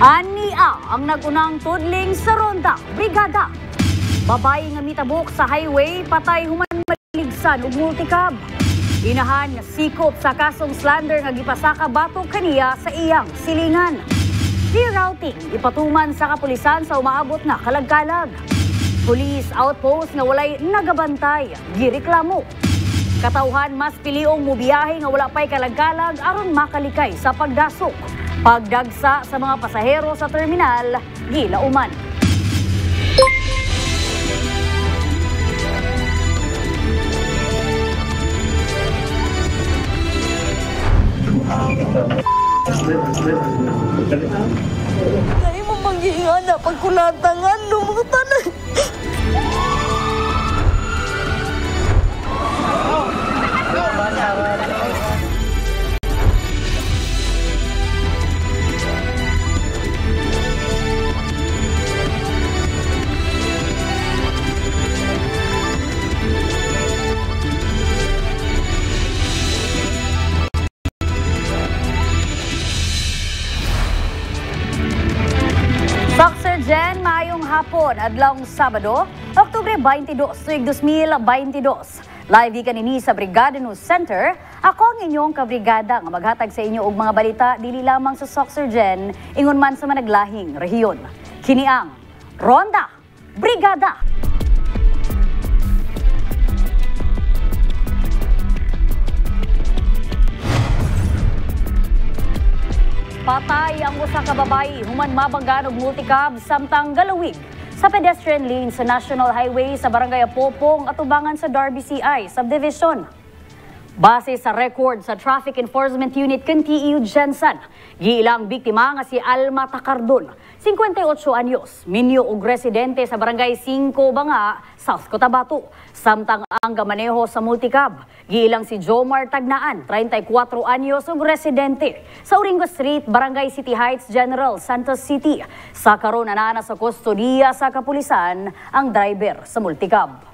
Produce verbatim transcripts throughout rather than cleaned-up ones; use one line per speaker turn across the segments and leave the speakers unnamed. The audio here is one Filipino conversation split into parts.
Ania ang nagunang tudling sa Ronda, Brigada. Babae nga mitabok sa highway, patay human maligsan ug multicab. Inahan nga sikop sa kasong slander nga gipasaka batok kaniya sa iyang silingan. Rerouting ipatuman sa kapulisan sa umaabot na kalagkalag. Police outpost nga walay nagabantay, gireklamo. Katauhan mas piliong mubiyahe nga wala pay kalagkalag aron makalikay sa pagdasok. Pagdagsa sa mga pasahero sa terminal, gilauman.
Dahil mo mag-iingan na pagkulatangan, lumutan na.
Jen, maayong hapon, adlong Sabado, Oktubre twenty-dos, tuig two thousand twenty-two. Live di kanini sa Brigada News Center. Ako ang inyong kabrigada nga maghatag sa inyo og mga balita dili lamang sa Soxer Jen, ingon man sa managlahing rehiyon. Kini ang Ronda Brigada. Patay ang usa ka babayi human mabanggan og multicab samtang galawig sa pedestrian lane sa National Highway sa Barangay Apopong at ubangan sa Darby C I Subdivision. Base sa record sa Traffic Enforcement Unit kan T E U Jensen, giilang biktima nga si Alma Tacardon, fifty-eight anyos, minyo og residente sa Barangay five Banga, South Cotabato. Samtang ang gamaneho sa multicab, giilang si Jomar Tagnaan, thirty-four anyos ug residente sa Uringo Street, Barangay City Heights General, Santos City. Sa karon anana sa kustodiya sa kapulisan ang driver sa multicab.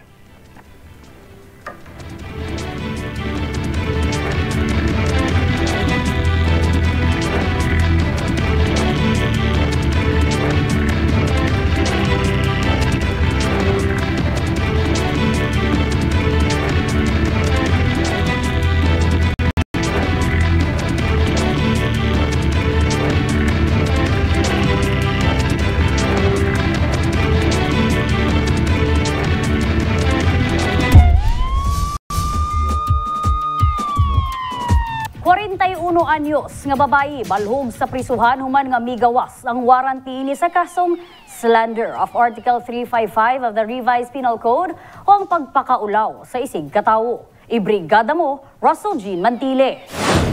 forty-one anyos nga babayi balhog sa prisuhan human nga migawas ang warranty ni sa kasong slander of Article three fifty-five of the Revised Penal Code o ang pagpakaulaw sa isig katawo. Ibrigada mo, Russell Jean Mantile.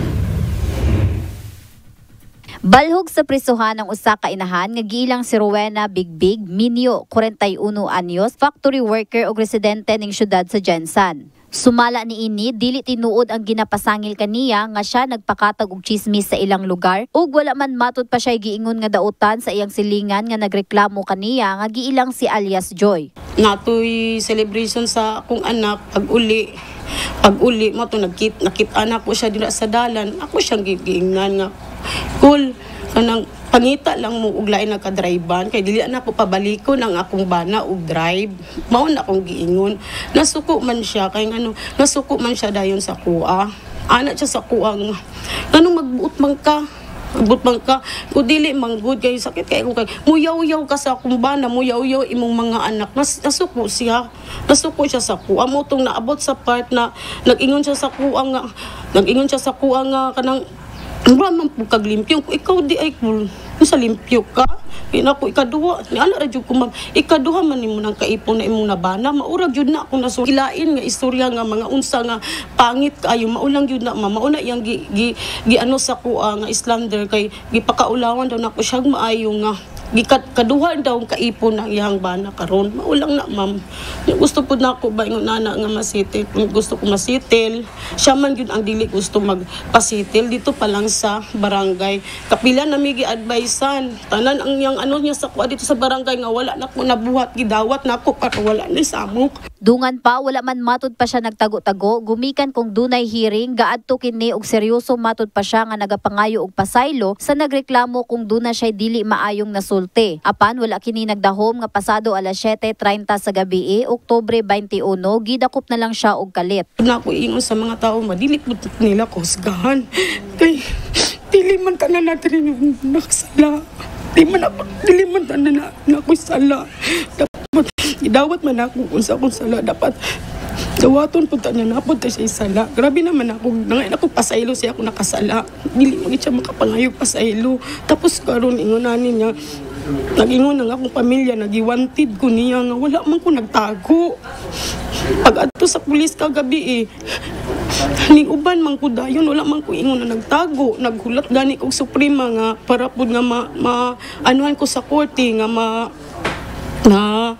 Balhog sa prisuhan ang usa ka inahan nga giilang si Rowena Bigbig Minyo, forty-one anyos, factory worker ug residente ning syudad sa Jensen. Sumala ni ini, dili tinuod ang ginapasangil kaniya nga siya nagpakatag og chismis sa ilang lugar ug wala man matud pa siya giingon nga dautan sa iyang silingan nga nagreklamo kaniya nga giilang si alias Joy.
Natoy celebration sa akong anak pag-uli. Pag-uli mo to nagkit nakit anak ko siya dira sa dalan. Ako siyang giingnan nga cool kanang pangita lang mo og lain nagka-drivean kay dili na ko pabaliko nang akong bana og drive. Mao na akong giingon. Nasuko man siya kay ano, nasuko man siya dayon sa kuha. Ana siya sa kuha nga. Kanang magbuot man ka. Magbuot man ka. Kung dili manggod kay sakit kay kay muyaw-yaw ka sa akong bana, muyaw-yaw imong mga anak. Nas, nasuko siya. Nasuko siya sa kuha. Mo tong naabot sa part na nag-ingon siya sa kuha nga. Nag-ingon siya sa kuha nga kanang Raman po kaglimpyo. Ikaw di ay cool. Sa limpyo ka. Ina ko ikaduha. Ni ala ra jud ko ma'am. Ikaduha man nimo nang kaipon na imong nabana. Maurag jud na ako naso. Ilain nga istorya nga mga unsa nga pangit kaayo. Maulang jud na ma'am. Mauna iyang gi, gi, gi ano sa kuha nga islander kay gipakaulawan daw nako siya maayo nga gikat kaduha daw kaipon ang iyang bana karon. Maulang na ma'am. Gusto po na ako ba ingon nana nga masitil. Kung gusto ko masitil, siya man yun ang dili gusto magpasitil dito pa lang sa barangay. Kapila na migi advisean. Tanan ang yang ano niya sa kuha dito sa barangay nga wala na ko nabuhat gidawat na ako para wala ni samok.
Dungan pa wala man matud pa siya nagtago-tago gumikan kung dunay hearing gaadto kini og seryoso matud pa siya nga nagapangayo og pasaylo sa nagreklamo kung duna siya dili maayong nasulti. Apan wala kini nagdahom nga pasado alas siyete treinta sa gabi, Oktubre beintiuno, gidakop na lang siya og kalit.
Na ko ingon sa mga tao madili pud nila ko husgahan. Kay dili man tanan natin nakasala. Di man ako, dili man tanan na ako sala. Dapat idawat man ako kung sa akong sala dapat dawaton po tayo na po tayo siya isala. Grabe naman ako. Nangayon ako pasaylo siya ako nakasala. Dili magit siya makapangayog pasaylo. Tapos karon ingunanin niya. Nag-ingon ng akong pamilya. Nag-iwantid ko niya nga wala man ko nagtago. Pag ato sa pulis kagabi eh. Ning uban man ko dayon. Wala man ko ingon na nagtago. Naghulat gani kong suprema nga para po nga ma, ma anuhan ko sa korte nga ma na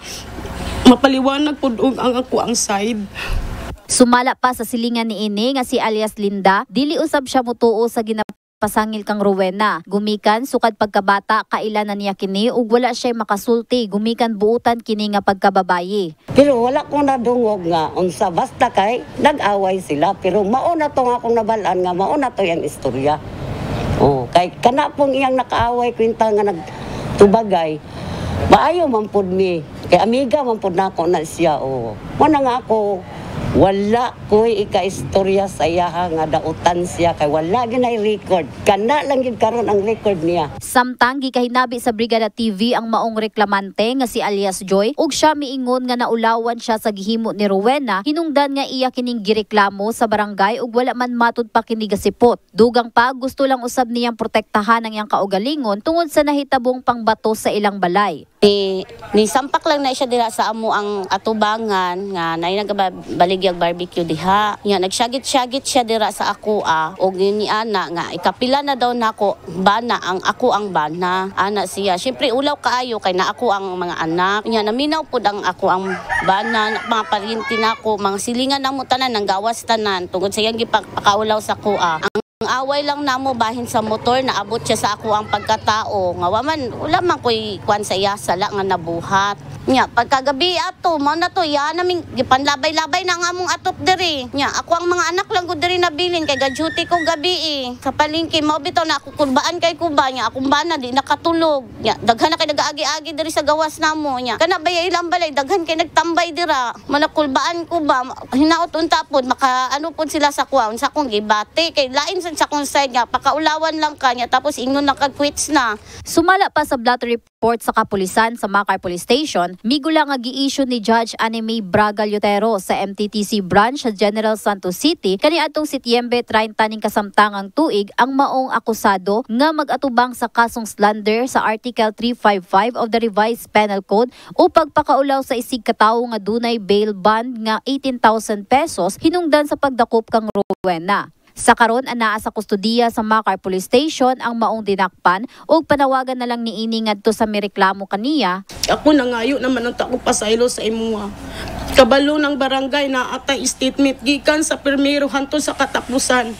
mapaliwanag po ang ako ang side.
Sumala pa sa silingan ni ini nga si alias Linda, dili usab siya mutuo sa ginapasangil kang Rowena. Gumikan sukad pagkabata kailanan niya kini ug wala siya makasulti gumikan buutan kini nga pagkababayi.
Pero wala ko nadungog nga unsa basta kay nag-away sila pero mao na tong akong nabalaan nga mao na to yang istorya. Oh, kay kana pong iyang nakaaway kwenta nga nagtubagay. Maayo man pud mi. Kay amiga man pud nako na siya o. Mo na nga ako wala ko'y ika-istorya sa iya nga dautan siya kay wala ginay record. Kana lang gid karon ang record niya.
Samtang gikahinabi sa Brigada T V ang maong reklamante nga si alias Joy ug siya miingon nga naulawan siya sa gihimo ni Rowena hinungdan nga iya kining gireklamo sa barangay ug wala man matud pa kini gasipot. Dugang pa gusto lang usab niyang protektahan ang iyang kaugalingon tungod sa nahitabong pangbato sa ilang balay.
Ni, ni sampak lang na siya dira sa amo ang atubangan nga nay nagabaligyag barbecue diha. Nya nagsyagit-syagit siya dira sa ako ah og ni ana nga ikapila na daw nako bana ang ako ang bana. Ana siya. Syempre ulaw kaayo kay na ako ang mga anak. Nya naminaw pud ang ako ang bana mga parinti nako mga silingan namo tanan nang gawas tanan tungod sa iyang gipakaulaw sa kuha. Ang Ang away lang namo bahin sa motor naabot siya sa ako ang pagkatao nga waman wala man koy kwan sa iya sala nga nabuhat. Nya pagkagabi ato mao na to ya naming gipanlabay-labay na nga among atop diri. Nya ako ang mga anak lang gud diri nabilin kay ga-duty ko gabi eh. Sa palengke mao bitaw na ako kurbaan kay kuba nya akong bana di nakatulog. Nya daghan na kay nagaagi-agi diri sa gawas namo nya. Kana baya ilang balay daghan kay nagtambay dira. Manakulbaan ko ba hinaot unta pod maka ano pod sila sa kuha unsa kong gibati kay lain sa kung side nga pakaulawan lang kanya tapos ingon nakag-quits na.
Sumala pa sa blotter report sa kapulisan sa Makar Police Station, migula nga gi-issue ni Judge Anime Braga Liotero sa M T T C branch sa General Santos City kaniadtong Setyembre treinta ning kasamtangang tuig ang maong akusado nga mag-atubang sa kasong slander sa Article three fifty-five of the Revised Penal Code o pagpakaulaw sa isig katawo nga dunay bail bond nga eighteen thousand pesos hinungdan sa pagdakop kang Rowena. Sa karon anaa sa kustodiya sa Makar Police Station ang maong dinakpan ug panawagan na lang niini ngadto sa mireklamo kaniya.
Ako nangayo naman ang tako pasaylo sa imuha. Kabalo ng barangay na atay statement gikan sa pirmero hanto sa katapusan.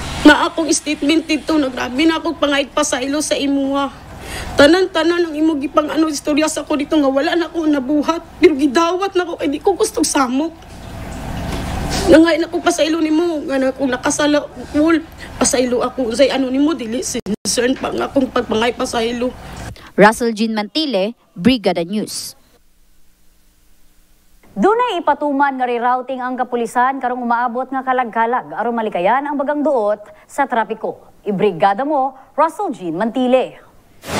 Na akong statement dito nagrabi na akong pangayit pasaylo sa imuha. Tanan-tanan ang imo gipang ano istorya sa ko dito nga wala na ako nabuhat pero gidawat na ko kay di ko gustong samok. Nangay na ko pasaylo nimo nga kung nakasala full pasaylo ako say ano nimo dili concern pa nga akong pagpangay pasaylo.
Russell Jean Mantile, Brigada News.
Dunay ipatuman nga rerouting ang kapulisan karong umaabot nga kalag-kalag aron malikayan ang bagang duot sa trapiko. Ibrigada mo, Russell Jean Mantile.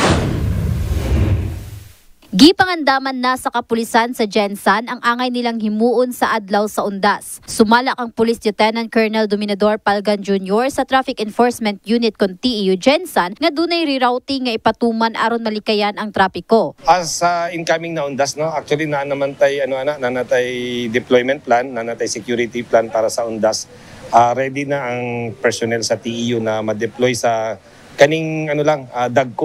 Gipangandaman na sa kapulisan sa Jensan ang angay nilang himuon sa adlaw sa undas. Sumala kang Police Lieutenant Colonel Dominador Palgan Junior sa Traffic Enforcement Unit kon T E U Jensan nga dunay rerouting nga ipatuman aron malikayan ang trapiko.
As uh, incoming na undas no, actually na naman tay ano ana na natay deployment plan, na natay security plan para sa undas. Uh, ready na ang personnel sa T E U na ma-deploy sa kaning ano lang uh, dagko lang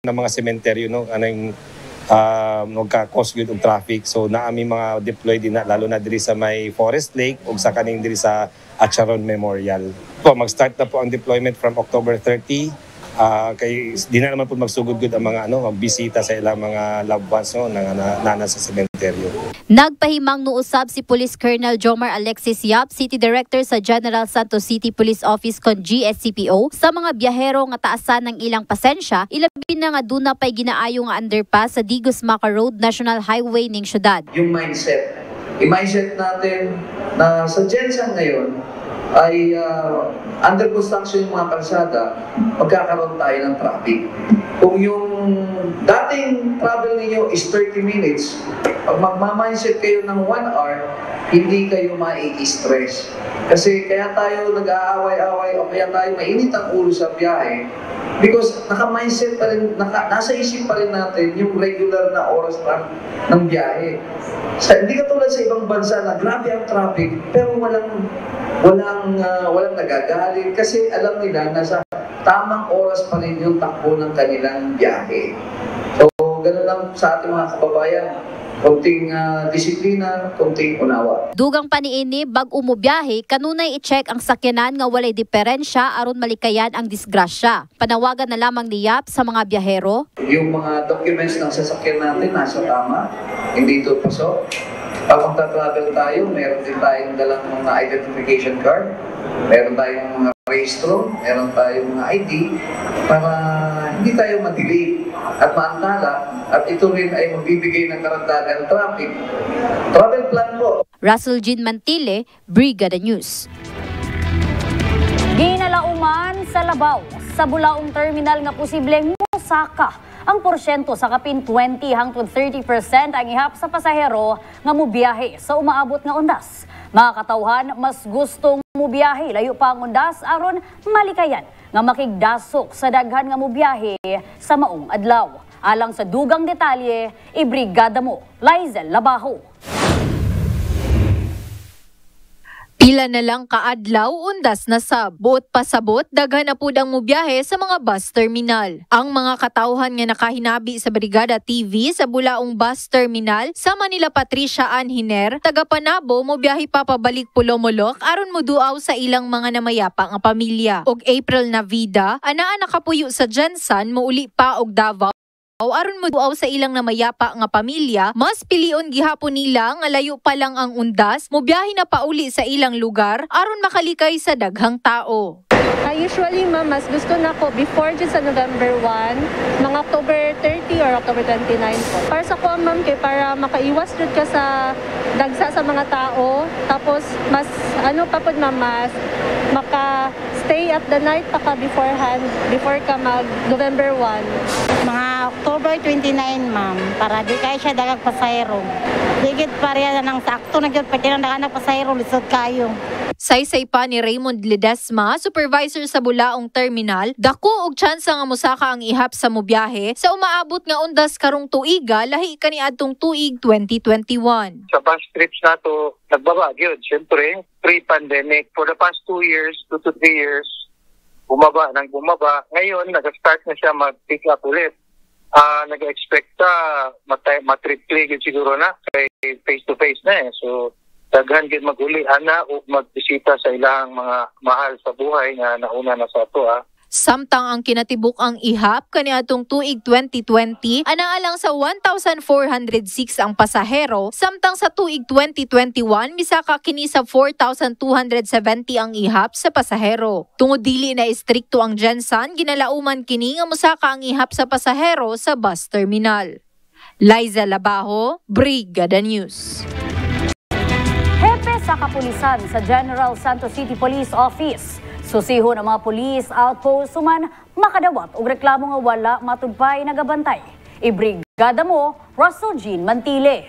ng mga sementeryo, no, anong uh, nagka-cause good og traffic. So naami mga deploy din na, lalo na diri sa may Forest Lake ug sa kaning diri sa Acharon Memorial. Po mag-start na po ang deployment from October thirty. Uh, kay di na naman po magsugod-gud ang mga ano magbisita sa ilang mga loved ones, no, na, na, na nasa sementeryo.
Nagpahimang nuusab si Police Colonel Jomar Alexis Yap, City Director sa General Santos City Police Office kon G S C P O, sa mga biyahero nga taasan ng ilang pasensya, ilabi na nga duna pay ginaayo nga underpass sa Digos Maca Road National Highway ning syudad.
Yung mindset, i-mindset natin na sa Jensen ngayon ay uh, under construction yung mga kalsada, magkakaroon tayo ng traffic. Kung yung dating travel ninyo is thirty minutes, pag magmamindset kayo ng one hour, hindi kayo mai-stress. Kasi kaya tayo nag-aaway-away o kaya tayo mainit ang ulo sa biyahe because naka-mindset pa rin, naka, nasa isip pa rin natin yung regular na oras pa ng biyahe. Sa, hindi katulad sa ibang bansa na grabe ang traffic pero walang walang uh, walang nagagalit kasi alam nila na sa tamang oras pa rin yung takbo ng kanilang biyahe. So, ganun lang sa ating mga kababayan. Kunting uh, disiplina, kunting unawa.
Dugang pa niini bag umubiyahe, kanunay i-check ang sakyanan nga walay diferensya aron malikayan ang disgrasya. Panawagan na lamang ni Yap sa mga biyahero.
Yung mga documents ng sasakyan natin nasa tama, hindi ito pasok. Pag magta-travel tayo, meron din tayong dalang mga identification card, meron tayong mga registro, meron tayong mga I D para hindi tayo ma-delay at maantala at ito rin ay magbibigay ng karagdagang traffic. Travel plan po.
Russell Jean Mantile, Brigada News.
Ginalauman sa Labaw, sa Bulaong Terminal nga posibleng mosaka ang porsyento sa kapin twenty hangtod thirty percent ang ihap sa pasahero nga mobiyahe sa umaabot nga undas. Mga katawhan, mas gustong mobiyahe layo pa ang undas aron malikayan nga makigdasok sa daghan nga mobiyahe sa maong adlaw. Alang sa dugang detalye, ibrigada mo, Lizel Labaho.
Pila na lang kaadlaw undas na sab. Buot pasabot, daghan na pud ang mobiyahe sa mga bus terminal. Ang mga katawhan nga nakahinabi sa Brigada T V sa Bulaong Bus Terminal sa Manila Patricia Ann Hiner, taga Panabo mobiyahe pa pabalik Pulomolok aron moduaw sa ilang mga namayapa nga pamilya. Og April Navida, anaa nakapuyo sa Jensen mouli pa og Davao aron moduaw sa ilang namayapa nga pamilya, mas pilion gihapon nila nga layo pa lang ang undas, mobiyahe na pauli sa ilang lugar aron makalikay sa daghang tao.
Uh, usually, ma'am, mas gusto na ko before dyan sa November first, mga October thirty or October twenty-nine po. Para sa ko, ma'am, kay para makaiwas dyan ka sa dagsa sa mga tao, tapos mas, ano pa po, ma'am, mas maka-stay at the night pa ka beforehand, before ka mag-November first.
Mga October twenty-nine, ma'am, para di kayo siya dagang pasayro. Digit pa rin ng sakto na yun, pati ng dagang pasayro, lisod kayo.
Saysay pa ni Raymond Ledesma, supervisor sa Bulaong Terminal, dako og tsansa nga mosaka ang ihap sa mobiyahe sa umaabot nga undas karong tuiga lahi kaniadtong tuig twenty twenty-one.
Sa bus trips nato nagbaba gyud, syempre pre-pandemic for the past two years, two to three years bumaba nang bumaba. Ngayon nag-start na siya mag-pick up ulit. Uh, nag-expect ta matriple gyud siguro na kay face to face na eh. So daghan gyud maguli ana o magbisita sa ilang mga mahal sa buhay nga nauna na sa ato ah.
Samtang ang kinatibuk ang ihap kaniadtong tuig twenty twenty anaa lang sa one thousand four hundred six ang pasahero, samtang sa tuig twenty twenty-one misaka kini sa four thousand two hundred seventy ang ihap sa pasahero. Tungod dili na istrikto ang Jensen, ginalauman kini nga mosaka ang ihap sa pasahero sa bus terminal. Liza Labaho, Brigada News.
Hepe sa kapulisan sa General Santos City Police Office. Susiho ng mga police outpost suman makadawat og reklamo nga wala matudpay nagabantay. Ibrigada mo, Russell Jean Mantile.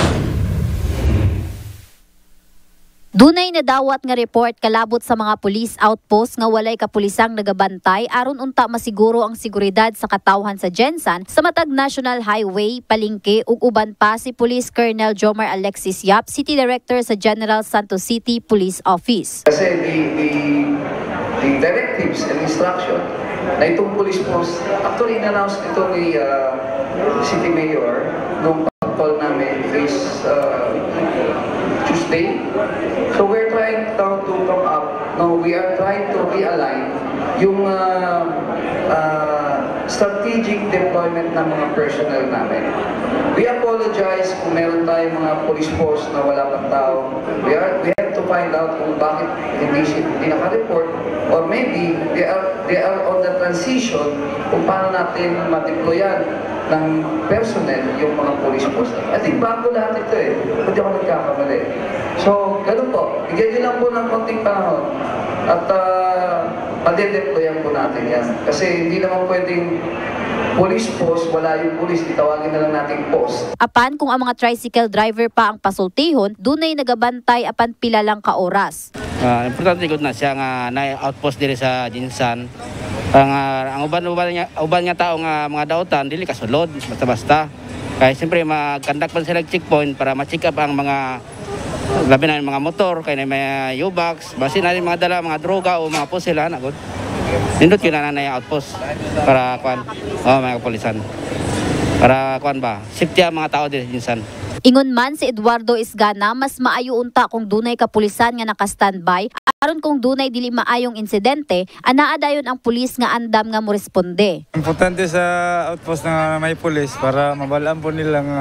Dunay nadawat nga report kalabot sa mga police outpost nga walay kapulisang nagabantay aron unta masiguro ang seguridad sa katawhan sa Jensen sa matag National Highway, Palengke ug uban pa si Police Colonel Jomar Alexis Yap, City Director sa General Santos City Police Office.
Kasi the, the, the directives and instruction na itong police post, actually in-announce ito ni uh, City Mayor nung call namin is uh, Tuesday. So we're trying now to come up, no, we are trying to realign yung uh, uh, strategic deployment ng mga personnel namin. We apologize kung meron tayong mga police force na wala pang tao. We, are, we have to find out kung bakit hindi, hindi naka-report, or maybe they are, they are on the transition kung paano natin ma-deployan ng personnel yung mga police force. I think bago lahat ito eh. Hindi ako nagkakamali. So, ganun po. Bigyan nyo lang po ng konting panahon at uh, padedeployan po natin yan. Kasi hindi naman pwedeng police post, wala yung police, itawagin na lang natin post.
Apan kung ang mga tricycle driver pa ang pasultihon, dunay nagabantay apan pila lang ka oras.
Uh, importante gud na siya nga na-outpost diri sa Jinsan. Ang, uh, ang uban-uban niya, uban nga tao nga mga dautan, dili kasulod, basta-basta. Kaya siyempre mag-conduct pa sila checkpoint para ma-check up ang mga labi na yung mga motor, kaya may U-box, basin na rin mga dala, mga droga o mga pusila na gud. Nindot yun na na outpost para kuan, oh, mga kapulisan. Para kuan ba, safety ang mga tao dito Jinsan.
Ingon man si Eduardo Isgana, mas maayo unta kung dunay kapulisan nga naka-standby, aron kung dunay dili maayong insidente, anaa dayon ang pulis nga andam nga mo responde.
Importante sa outpost na may pulis para mabalaan po nila nga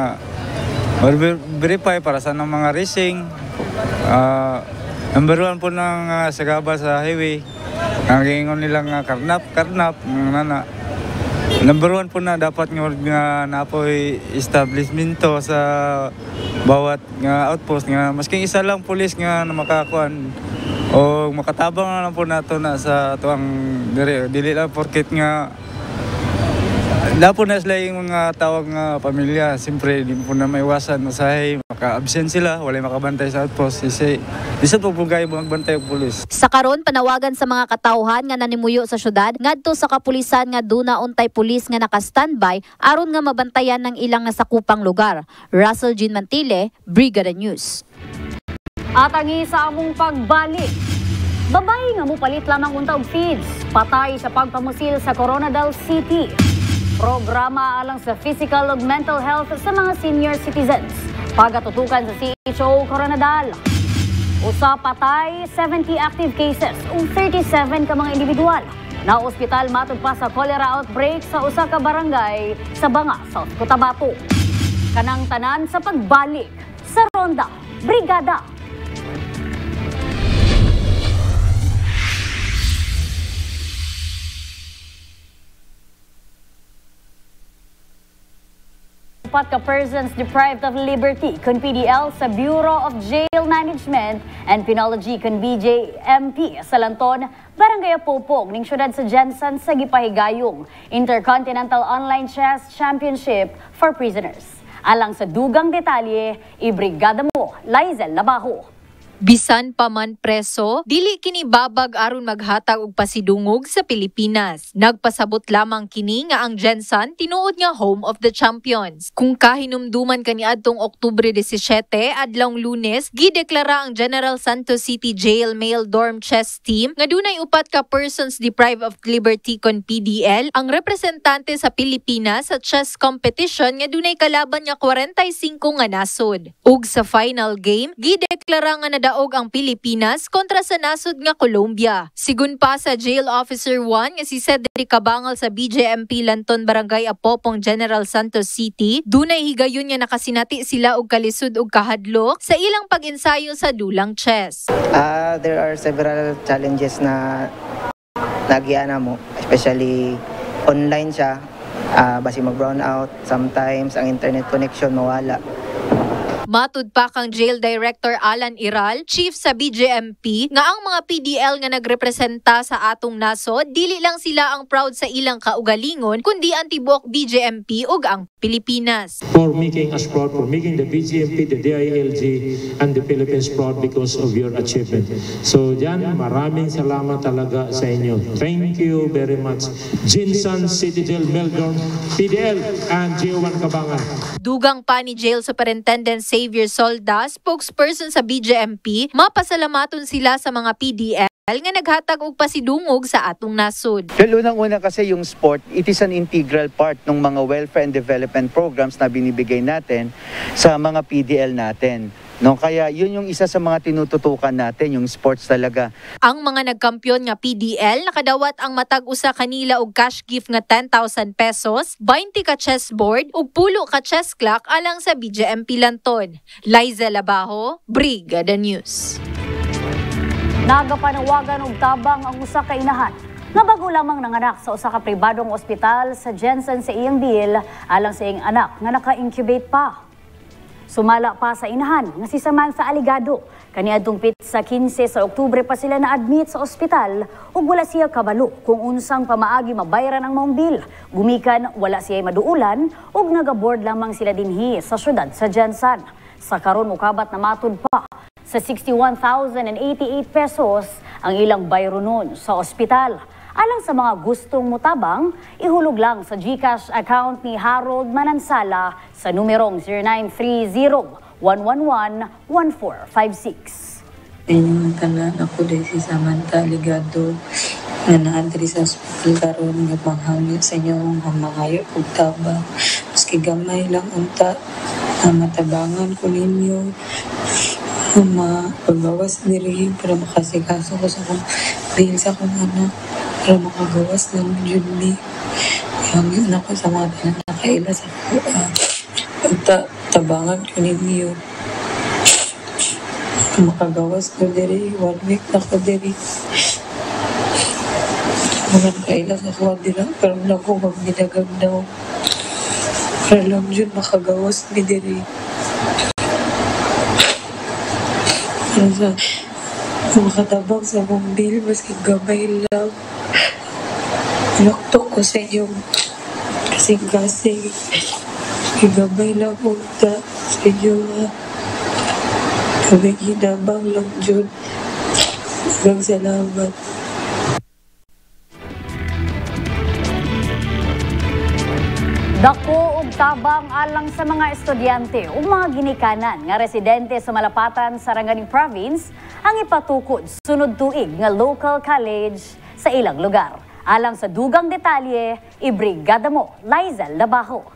verify para sa mga racing. Uh, number one po ng uh, sagaba sa highway. Ang gingon nilang uh, karnap, karnap, nana. Number one po na dapat nga napoy establishmento sa bawat nga outpost nga masking isa lang pulis nga na makakuan o makatabang na lang po nato na sa tuang dili, dili lang porket nga dapo na sila yung mga tawag nga pamilya. Siyempre, di po na maiwasan. Masahay, maka-absent sila, wala makabantay sa outpost. Kasi, di sa po po kayo magbantay ang pulis.
Sa karon panawagan sa mga katawhan nga nanimuyo sa syudad, ngadto sa kapulisan nga duna untay pulis nga naka-standby, aron nga mabantayan ng ilang nasakupang lugar. Russell Jean Mantile, Brigada News.
At ang isa among pagbalik. Babay nga mo palit lamang unta og feeds. Patay sa pagpamusil sa Coronadal City. Programa alang sa physical ug mental health sa mga senior citizens. Pagatutukan sa C H O Coronadal. Usa patay, seventy active cases ug thirty-seven ka mga individual. Na ospital matud pa sa cholera outbreak sa usa ka barangay sa Banga, South Cotabato. Kanang tanan sa pagbalik sa Ronda Brigada. Upat ka persons deprived of liberty kun P D L sa Bureau of Jail Management and Penology kun B J M P sa Lanton, Barangay Apopong ning syudad sa Jensen sa gipahigayong Intercontinental Online Chess Championship for Prisoners. Alang sa dugang detalye, ibrigada mo, Lizel Labajo.
Bisan pa man preso, dili kini babag aron maghatag og pasidungog sa Pilipinas. Nagpasabot lamang kini nga ang Jensen tinuod nga home of the champions. Kung kahinumduman kaniadtong Oktubre disisiete adlawng Lunes, gideklara ang General Santos City Jail Male Dorm Chess Team nga dunay upat ka persons deprived of liberty kon P D L ang representante sa Pilipinas sa chess competition nga dunay kalaban nga forty-five nga nasod. Ug sa final game, gideklara nga daog ang Pilipinas kontra sa nasod nga Colombia. Sigun pa sa Jail Officer one nga si Cedric Cabangal sa B J M P Lanton Barangay Apopong General Santos City, dunay higayon nga nakasinati sila og kalisod og kahadlok sa ilang pag-ensayo sa dulang chess.
Uh, there are several challenges na nagiana mo, especially online siya, uh, basi mag-brown out, sometimes ang internet connection mawala.
Matud pa kang Jail Director Alan Iral, Chief sa B J M P, nga ang mga P D L nga nagrepresenta sa atong nasod, dili lang sila ang proud sa ilang kaugalingon, kundi ang tibuok B J M P ug ang Pilipinas.
For making us proud, for making the B J M P, the D I L G, and the Philippines proud because of your achievement. So dyan, maraming salamat talaga sa inyo. Thank you very much. Jinsan City Jail, Melbourne, P D L, and J one Cabangan.
Dugang pa ni Jail Superintendent Xavier Solda, spokesperson sa B J M P, mapasalamaton sila sa mga P D L nga naghatag og pasidungog sa atong nasod.
Well, unang-una kasi yung sport, it is an integral part ng mga welfare and development programs na binibigay natin sa mga P D L natin. No, kaya yun yung isa sa mga tinututukan natin, yung sports talaga.
Ang mga nagkampiyon nga P D L nakadawat ang matag usa kanila og cash gift nga ten thousand pesos, twenty ka chessboard ug pulo ka chess clock alang sa B J M P Lanton. Liza Labajo, Brigada News.
Nagapanawagan og tabang ang usa ka inahan nga bago lamang nanganak sa usa ka pribadong ospital sa Jensen sa iyang bil alang sa iyang anak nga naka-incubate pa. Sumala pa sa inahan nga si Samantha Aligado. Kaniadtong pitsa kinse sa Oktubre pa sila na-admit sa ospital ug wala siya kabalo kung unsang pamaagi mabayaran ang maong bil. Gumikan wala siya maduulan ug nagaboard lamang sila dinhi sa syudad sa Jensen. Sa karon ukabat na matud pa sa sixty-one thousand eighty-eight pesos ang ilang bayro nun sa ospital. Alang sa mga gustong mutabang, ihulog lang sa GCash account ni Harold Manansala sa numerong zero nine three zero, one one one, one four five six.
Inyong tanan ako din si Samantha Aligado nga naadri sa hospital karon nga panghangyo sa inyo nga mangayo ug tabang. Maski gamay lang unta na matabangan ko ninyo. Ma pagbawas diri para makasikaso ko sa kong bil sa kong anak para makagawas lang yun ni yung yun ako sa mga tanan nakaila sa uh, ta tabangan ko ninyo makagawas ko diri one week na ko diri mga nakaila sa kuha dira pero lang ko magminagag daw para lang yun makagawas ni diri. Sa makatabang sa mong bil, maski gamay lang. Naktok ko sa inyong kasing-kasing. Gamay lang punta sa inyo. Kami ginabang lang dyan. Magang salamat.
Dako og tabang alang sa mga estudyante ug mga ginikanan nga residente sa Malapatan, Sarangani Province ang ipatukod sunod tuig nga local college sa ilang lugar. Alang sa dugang detalye, ibrigada mo, Liza Labajo.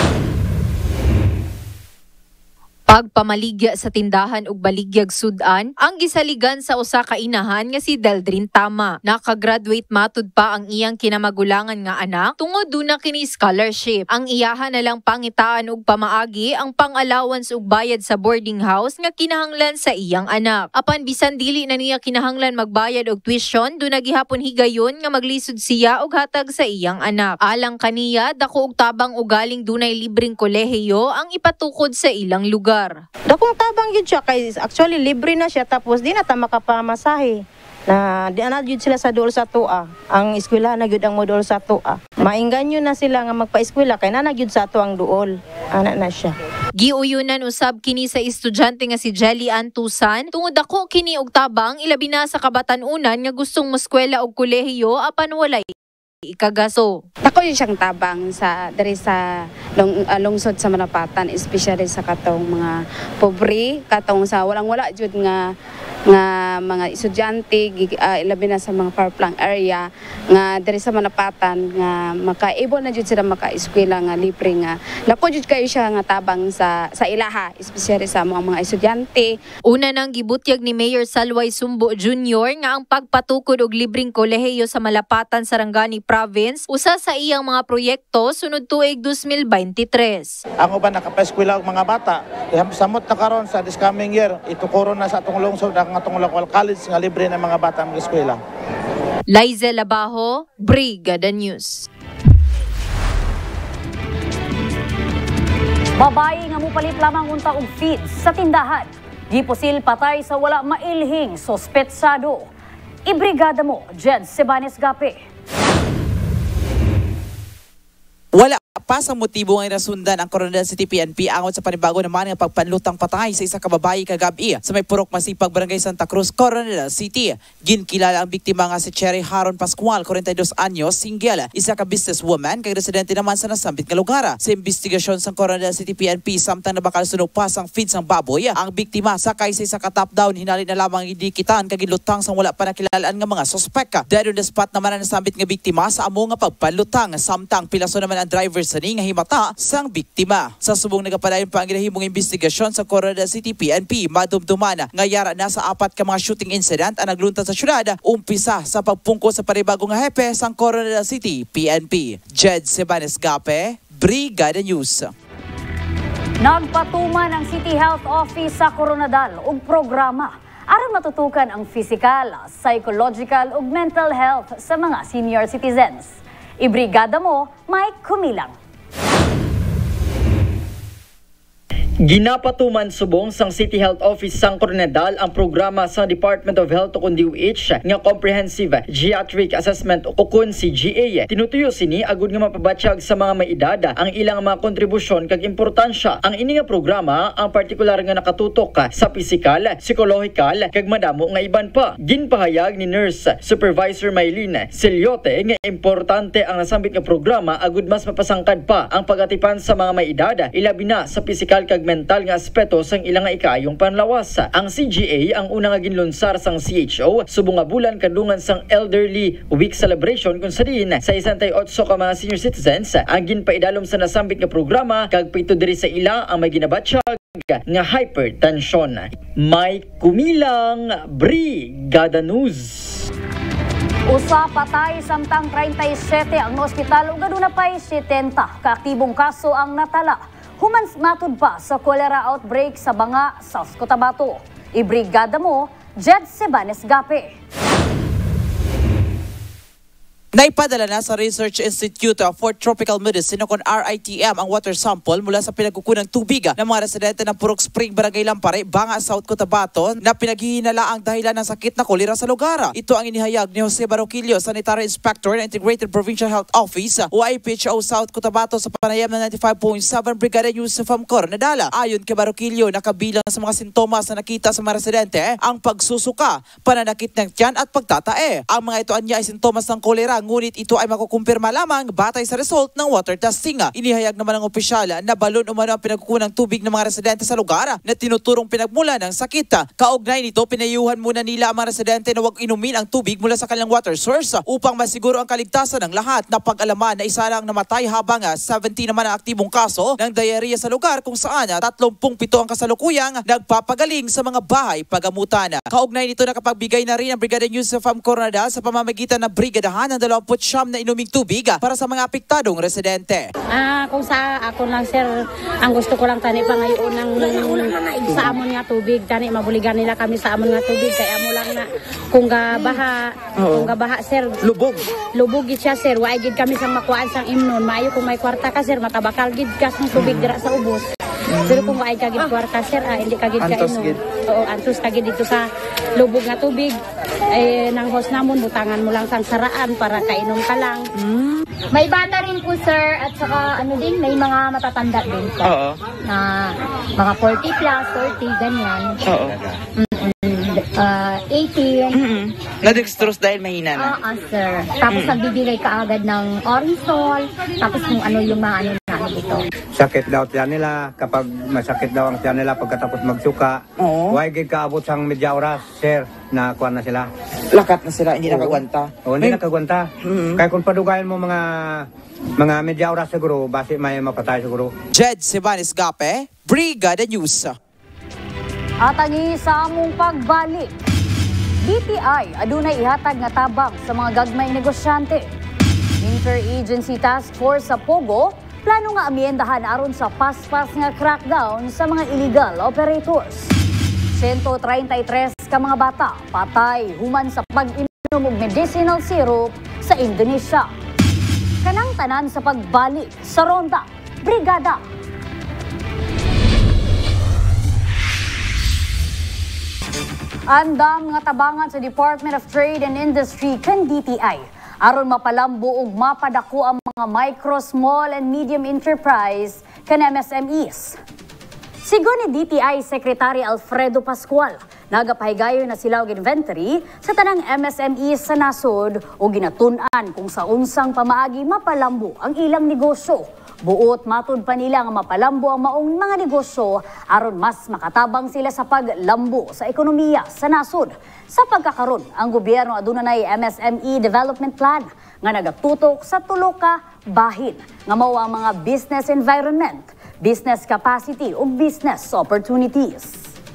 Pagpamaligya sa tindahan ug baligyag sudan ang gisaligan sa usa ka inahan nga si Deldrin Tama. Nakagraduate matud pa ang iyang kinamagulangan nga anak tungod duna kini scholarship. Ang iyahan na lang pangitaan ug pamaagi ang pang-allowance ug bayad sa boarding house nga kinahanglan sa iyang anak. Apan bisan dili na niya kinahanglan magbayad og tuition, duna gihapon higayon nga maglisod siya og hatag sa iyang anak. Alang kaniya dako og tabang ugaling dunay libreng kolehiyo ang ipatukod sa ilang lugar.
Dakong tabang yun siya kay actually libre na siya tapos di na ta makapamasahe na di na yun sila sa dool sa tua. Ang eskwela na gyud ang modol sa tua. Mainganyo na sila nga magpa-eskwela kay na nagyud sa ato ang duol. Ana na siya.
Giuyunan usab kini sa estudyante nga si Jelly Ann Tusan tungod ako kini og tabang ilabi na sa kabatan-unan nga gustong moskwela og kolehiyo apan walay ikagaso.
Ako yun siyang tabang sa dari sa long, uh, lungsod sa Malapatan, especially sa katong mga pobre, katong sa walang-wala jud nga nga mga estudyante uh, ilabi na sa mga Parplang area nga dari sa Malapatan nga maka-able na jud sila maka-eskwela nga libre nga. Lako jud kayo siya nga tabang sa sa ilaha, especially sa mga mga estudyante.
Una nang gibutyag ni Mayor Salway Sumbo Junior nga ang pagpatukod og libreng kolehiyo sa Malapatan, Sarangani Province usa sa iyang mga proyekto sunod tuig twenty twenty-three.
Ang uban nakapaeskwela og mga bata, samot na karon sa this coming year, itukuro na sa atong lungsod ang atong local college nga libre na mga bata ang eskwela.
Liza Labajo, Brigada News.
Babae nga mupalit lamang unta og feeds sa tindahan. Gipusil patay sa wala mailhing sospetsado. Ibrigada mo, Jed Sebanes Gape.
Wala
pasang motibo nga nasundan ang Coronadal City P N P angon sa panibago naman nga pagpanlutang patay sa isa ka babayi kagabi sa may Purok Masipag, Barangay Santa Cruz, Coronadal City. Ginkilala ang biktima nga si Cherry Haron Pascual, forty-two anyos, single, isa ka businesswoman kay residente naman sa nasambit nga lugar. Sa investigasyon sa Coronadal City P N P samtang nabakal sunog pas ang feeds ng baboy, ang biktima sakay sa isa ka top down hinali na lamang idikitan kag gilutang sang wala pa nakilalaan nga mga suspek. Dead on the spot naman ang nasambit nga biktima sa amo nga pagpanlutang samtang pilaso naman ang driver sa ni nga himata sang biktima. Sa subong nagapadayon pa ang ginahimong investigasyon sa Coronadal City P N P, madumduman nga yara na sa apat ka mga shooting incident ang nagluntad sa syudad, umpisa sa pagpungko sa panibagong nga hepe sang Coronadal City P N P. Jed Sebanes Gape, Brigada News.
Nagpatuman ang City Health Office sa Coronadal og programa aron matutukan ang physical, psychological ug mental health sa mga senior citizens. Ibrigada mo, Mike Kumilang.
Ginapatuman subong sang City Health Office sang Coronadal ang programa sa Department of Health o D O H nga Comprehensive Geriatric Assessment o kun C G A. Tinutuyo sini agud nga mapabatsyag sa mga may edad ang ilang mga kontribusyon kag importansya. Ang ini nga programa ang partikular nga nakatutok sa physical, psychological kag madamo nga iban pa. Ginpahayag ni Nurse Supervisor Maylene Celiote nga importante ang nasambit nga programa agud mas mapasangkad pa ang pagatipan sa mga may edad, ilabi na sa physical kag mental nga aspeto sang ilang nga ikayong panlawas. Ang C G A ang una nga ginlunsar sang C H O subong nga bulan kadungan sang Elderly Week celebration kung sa din sa sixty-eight ka mga senior citizens ang ginpaidalom sa nasambit nga programa kag pito diri sa ila ang may ginabatsyag nga hypertension. May Kumilang, Brigada News.
Usa patay samtang thirty-seven ang ospital ug aduna pay seventy ka aktibong kaso ang natala. Human matud pa sa cholera outbreak sa Banga, South Cotabato. Ibrigada mo, Jed Sebanes Gape.
Naipadala na sa Research Institute for Tropical Medicine o R I T M ang water sample mula sa pinagkukunang tubig ng mga residente ng Purok Spring, Barangay Lampare, Banga, South Cotabato na pinaghihinala ang dahilan ng sakit na kolera sa lugar. Ito ang inihayag ni Jose Baroquillo, Sanitary Inspector ng Integrated Provincial Health Office o I P H O South Cotabato sa panayam ng ninety-five point seven Brigada News from Coronadal. Ayon kay Baroquillo, nakabilang sa mga sintomas na nakita sa mga residente ang pagsusuka, pananakit ng tiyan at pagtatae. Ang mga ito anya ay sintomas ng kolera, ngunit ito ay makukumpirma lamang batay sa result ng water testing. Inihayag naman ng opisyal na balon umano ang pinagkukunang tubig ng mga residente sa lugar na tinuturong pinagmula ng sakit. Kaugnay nito, pinayuhan muna nila ang mga residente na huwag inumin ang tubig mula sa kanilang water source upang masiguro ang kaligtasan ng lahat. Napag-alaman na isa lang namatay habang seventeen naman ang aktibong kaso ng diarrhea sa lugar kung saan thirty-seven ang kasalukuyang nagpapagaling sa mga bahay pagamutan. Kaugnay nito, nakapagbigay na rin ang Brigada News from Coronadal sa pamamagitan ng brigadahan ng twenty siyam na inuming tubig para sa mga apektadong residente.
Ah, kung sa ako lang sir, ang gusto ko lang tani pa ngayon ng sa amon nga tubig, tani mabuligan nila kami sa amon nga tubig kay amo lang na kung gabaha, kung gabaha sir.
Lubog.
Lubog gid siya sir, wa gid kami sang makuan sang imnon. Maayo kung may kwarta ka sir, matabakal gid ka sang tubig dira sa ubos. Mm. Pero kung waay kagid kwarta sir, ah, hindi kagid ka inom. Oo, antos kagid dito sa lubog nga tubig. Eh, nang host namon, butangan mo lang sang saraan para kainom ka lang.
Mm. May bata rin po sir, at saka ano din, may mga matatanda din sir.
Oo.
Na mga forty plus, thirty, ganyan.
Oo.
Uh, eighty.
Mm-hmm. Na-dextrose dahil mahina na?
Oo, uh, sir. Tapos mm-hmm. nagbibigay ka agad ng Orisol, tapos kung ano yung mga ano na ano dito.
Sakit daw tiyan nila, kapag masakit daw ang tiyan nila pagkatapos magsuka,
oo.
Huwag kaabot sang medya oras, sir, na kuha na sila.
Lakat na sila, hindi oo. Nakagwanta?
Oo, hindi may... nakagwanta.
Mm-hmm.
Kaya kung padugayan mo mga mga medya oras siguro, basi may mapatay siguro.
Jed Sebanes Gape, Brigada News.
At ang isa mong pagbalik, D T I adunay ihatag nga tabang sa mga gagmay negosyante. Interagency Task Force sa Pogo plano nga amyendahan aron sa paspas nga crackdown sa mga illegal operators. one thirty-three ka mga bata patay human sa pag-inom og medicinal syrup sa Indonesia. Kanang tanan sa pagbalik sa Ronda, Brigada. Andam nga tabangan sa Department of Trade and Industry kan D T I aron mapalambo ug mapadako ang mga micro, small, and medium enterprise kan M S M Es. Sigon ni D T I Secretary Alfredo Pascual, nagapahigayon na sila og inventory sa tanang M S M Es sa nasod o ginatun-an kung sa unsang pamaagi mapalambo ang ilang negosyo. Buot matud pa nila nga mapalambo ang maong mga negosyo aron mas makatabang sila sa paglambo sa ekonomiya sa nasod. Sa pagkakaron, ang gobyerno aduna nay M S M E Development Plan nga nagatutok sa tulo ka bahin nga mao ang mga business environment, business capacity ug business opportunities.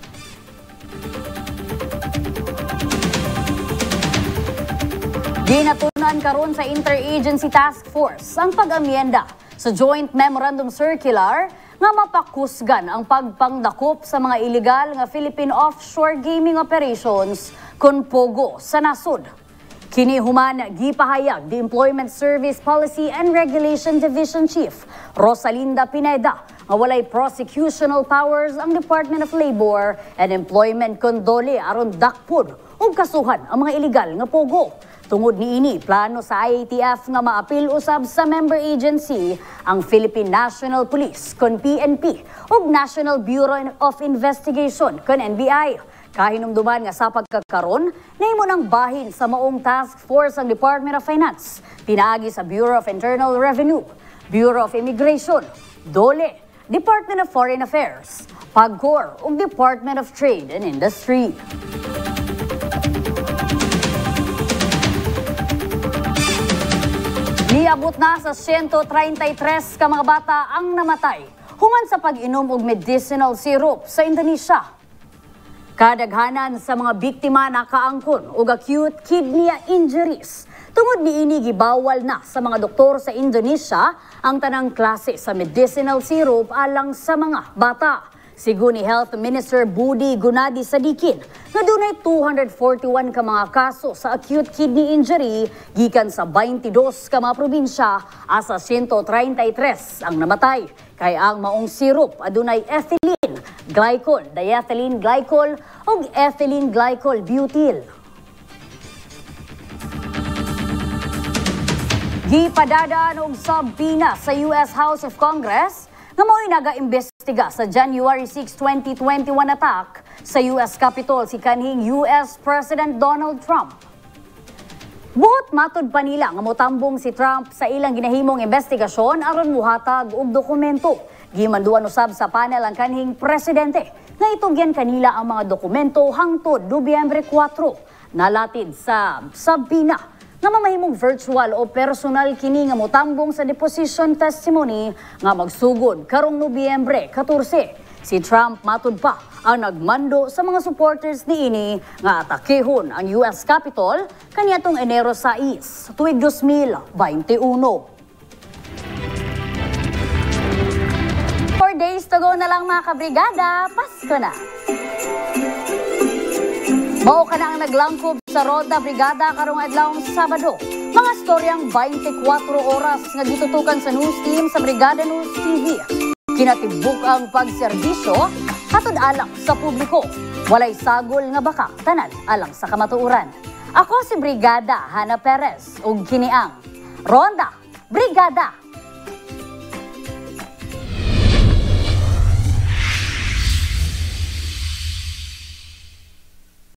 Ginatunan karon sa Interagency Task Force ang pag-amyenda sa Joint Memorandum Circular nga mapakusgan ang pagpangdakop sa mga illegal nga Philippine offshore gaming operations kon pogo sa nasod. Kini human gipahayag the Employment Service Policy and Regulation Division Chief Rosalinda Pineda nga walay prosecutional powers ang Department of Labor and Employment Condole aron dakpon ug kasuhan ang mga illegal nga pogo. Tungod niini, plano sa I A T F nga maapil usab sa member agency ang Philippine National Police kon P N P ug National Bureau of Investigation kon N B I. Kahinumduman nga sa pagkakaron, nahimo ng bahin sa maong task force ang Department of Finance, pinaagi sa Bureau of Internal Revenue, Bureau of Immigration, DOLE, Department of Foreign Affairs, PAGCOR ug Department of Trade and Industry. Niabot na sa one hundred thirty-three ka mga bata ang namatay human sa pag-inom og medicinal syrup sa Indonesia. Kadaghanan sa mga biktima nakaangkon og acute kidney injuries. Tungod niini gibawal na sa mga doktor sa Indonesia ang tanang klase sa medicinal syrup alang sa mga bata. Sigun ni Health Minister Budi Gunadi Sadikin nga dunay two hundred forty-one ka mga kaso sa acute kidney injury gikan sa twenty-two ka mga probinsya asa one hundred thirty-three ang namatay. Kay ang maong syrup adunay ethylene glycol, diethylene glycol ug ethylene glycol butyl. Gipadadaan og subpoena sa U S House of Congress nga mao'y naga-imbestiga sa January sixth, twenty twenty-one attack sa U S Capitol si kanhing U S President Donald Trump. Buot matud pa nila nga motambong si Trump sa ilang ginahimong investigasyon aron muhatag og dokumento. Gimanduan usab sa panel ang kanhing presidente nga itugyan kanila ang mga dokumento hangtod Nobyembre four. Nalatid sa subpoena nga mamahimong virtual o personal kini nga motambong sa deposition testimony nga magsugod karong Nobyembre fourteen. Si Trump matud pa ang nagmando sa mga supporters niini nga atakehon ang U S Capitol kaniadtong Enero sais tuig twenty twenty-one. Four days to go na lang mga kabrigada, Pasko na. Mao ka na ang naglangkob sa Roda Brigada karong adlawng Sabado. Mga storyang twenty-four oras nga gitutukan sa news team sa Brigada News T V. Kinatibuk ang pagserbisyo hatod alang sa publiko. Walay sagol nga baka tanan alang sa kamatuoran. Ako si Brigada Hana Perez ug kini ang Ronda Brigada.